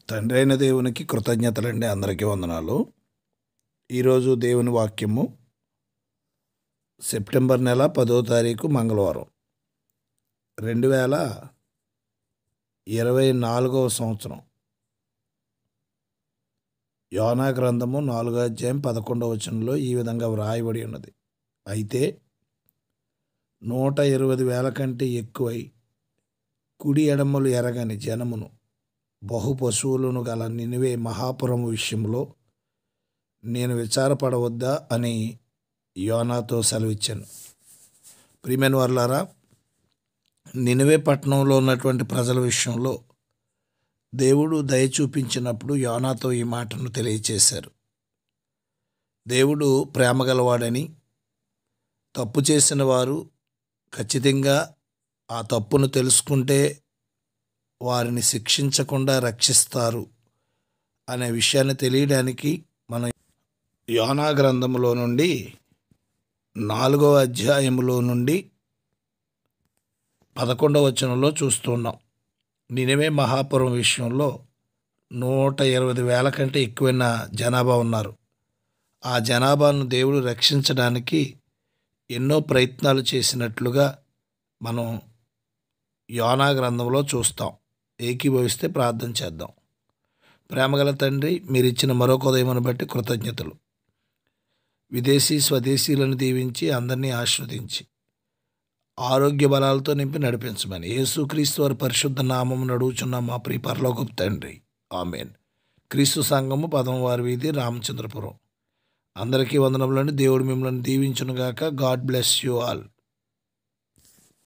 తండ్రి అయిన దేవునికి కృతజ్ఞతలండి. అందరికీ వందనాలు. ఈరోజు దేవుని వాక్యము సెప్టెంబర్ నెల 10వ తారీఖు మంగళవారం, 2024 సంవత్సరం. యోనా గ్రంథము 4వ అధ్యాయం 11వ వచనంలో ఈ విధంగా వ్రాయబడి ఉన్నది. అయితే 120,000 కంటే ఎక్కువై కుడి ఎడమలు ఎరగని జనమును, బహు పశువులను గల నినివే మహాపురము విషయంలో నేను విచారపడవద్దా అని యోనాతో సెలవిచ్చాను. ప్రియమైన వారలారా, నినివే పట్టణంలో ఉన్నటువంటి ప్రజల విషయంలో దేవుడు దయ చూపించినప్పుడు యోనాతో ఈ మాటను తెలియచేశారు. దేవుడు ప్రేమగలవాడని, తప్పు చేసిన వారు ఖచ్చితంగా ఆ తప్పును తెలుసుకుంటే వారిని శిక్షించకుండా రక్షిస్తారు అనే విషయాన్ని తెలియడానికి మనం యోనా గ్రంథంలో నుండి 4వ అధ్యాయంలో నుండి 11వ వచనంలో చూస్తున్నాం. నినివే మహాపురం విషయంలో 120,000 కంటే ఎక్కువైన జనాభా ఉన్నారు. ఆ జనాభాను దేవుడు రక్షించడానికి ఎన్నో ప్రయత్నాలు చేసినట్లుగా మనం యోనా గ్రంథంలో చూస్తాం. ఏకీభవిస్తే ప్రార్థన చేద్దాం. ప్రేమగల తండ్రి, మీరు ఇచ్చిన మరొక ఉదయమును బట్టి కృతజ్ఞతలు. విదేశీ స్వదేశీలను దీవించి అందరినీ ఆశీర్వదించి ఆరోగ్య బలాలతో నింపి నడిపించమని యేసుక్రీస్తు వారి పరిశుద్ధ నామమున అడుగుచున్నాం మా ప్రియ పరలోకపు తండ్రి, ఆమేన్. క్రీస్తు సంఘము 10వ వీధి, రామచంద్రపురం. అందరికీ వందనములండి. దేవుడు మిమ్మల్ని దీవించునుగాక. God bless you all.